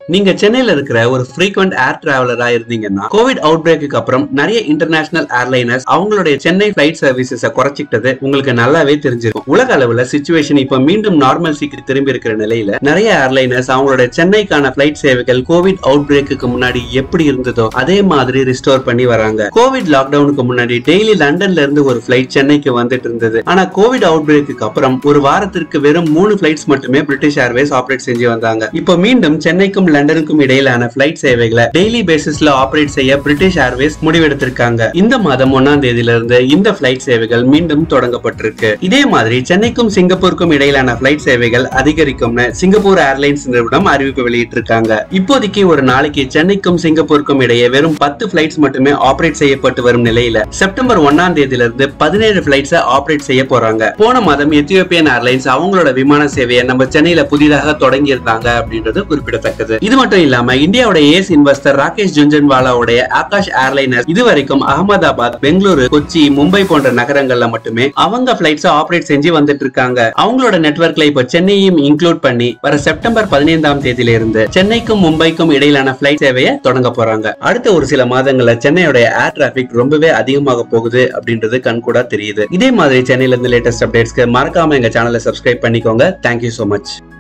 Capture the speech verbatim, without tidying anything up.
நீங்க சென்னையில இருக்கிற ஒரு frequent ஏர் டிராவலரா இருந்தீங்கன்னா கோவிட் அவுட் பிரேக்கு அப்புறம் நிறைய இன்டர்நேஷனல் ஏர்லைனர்ஸ் அவங்களுடைய சென்னை பிளைட் சர்வீசஸ் குறைச்சிக்கிட்டது உங்களுக்கு நல்லாவே தெரிஞ்சிருக்கும். உலக அளவுல சிச்சுவேஷன் இப்ப மீண்டும் நார்மல்சிக்கு திரும்பி இருக்கிற நிலையில நிறைய ஏர்லைனர்ஸ் அவங்களோட சென்னைக்கான பிளைட் சேவைகள் கோவிட் அவுட் பிரேக்கு முன்னாடி எப்படி இருந்ததோ அதே மாதிரி ரிஸ்டோர் பண்ணி வராங்க. கோவிட் லாக்டவுனுக்கு முன்னாடி டெய்லி லண்டன்ல இருந்து ஒரு பிளைட் சென்னைக்கு வந்துட்டு இருந்தது. ஆனா கோவிட் அவுட் பிரேக்கு அப்புறம் ஒரு வாரத்திற்கு வெறும் மூணு பிளைட்ஸ் மட்டுமே பிரிட்டிஷ் ஏர்வேஸ் ஆபரேட் செஞ்சு வந்தாங்க. இப்ப மீண்டும் சென்னைக்கும் லண்டனுக்கும் இடையிலான பிளைட் சேவைகளை டெய்லி பேசிஸ்ல ஆபரேட் செய்ய பிரிட்டிஷ் ஏர்வேஸ் முடிவெடுத்திருக்காங்க. இந்த மாதம் ஒன்னாம் தேதியில இருந்து இந்த பிளைட் சேவைகள் மீண்டும் தொடங்கப்பட்டிருக்கு. இதே மாதிரி சென்னைக்கும் சிங்கப்பூருக்கும் இடையிலான பிளைட் சேவைகள் அதிகரிக்கும்னு சிங்கப்பூர் ஏர்லைன்ஸ் நிறுவனம் அறிவிப்பு வெளியிட்டிருக்காங்க. இப்போதைக்கு ஒரு நாளைக்கு சென்னைக்கும் சிங்கப்பூருக்கும் இடையே வெறும் பத்து பிளைட்ஸ் மட்டுமே ஆபரேட் செய்யப்பட்டு வரும் நிலையில செப்டம்பர் ஒன்னாம் தேதியில இருந்து பதினேழு பிளைட்ஸ் ஆபரேட் செய்ய போறாங்க. போன மாதம் எத்தியோப்பியன் ஏர்லைன்ஸ் அவங்களோட விமான சேவையை நம்ம சென்னையில புதிதாக தொடங்கி இருந்தாங்க அப்படின்றது குறிப்பிடத்தக்கது. இது மட்டும் இல்லாம இந்தியாவோட ஏஸ் இன்வெஸ்டர் ராகேஷ் ஜுன்ஜன்வாலாவுடைய ஆகாஷ் ஏர்லைனர்ஸ் இதுவரைக்கும் அகமதாபாத், பெங்களூரு, கொச்சி, மும்பை போன்ற நகரங்கள்ல மட்டுமே அவங்க பிளைட்ஸ் ஆபரேட் செஞ்சு வந்துட்டு இருக்காங்க. அவங்களோட நெட்வொர்க்ல இப்ப சென்னையும் இன்க்ளூட் பண்ணி வர செப்டம்பர் பதினைந்தாம் தேதியில இருந்து சென்னைக்கும் மும்பைக்கும் இடையிலான பிளைட் சேவையை தொடங்க போறாங்க. அடுத்த ஒரு சில மாதங்கள்ல சென்னையோட ஏர் டிராபிக் ரொம்பவே அதிகமாக போகுது அப்படின்றது கண்கூடா தெரியுது. இதே மாதிரி சென்னையில இருந்து லேட்டஸ்ட் அப்டேட்ஸ்க்கு மறக்காம எங்க சேனலை சப்ஸ்கிரைப் பண்ணிக்கோங்க. Thank you so much.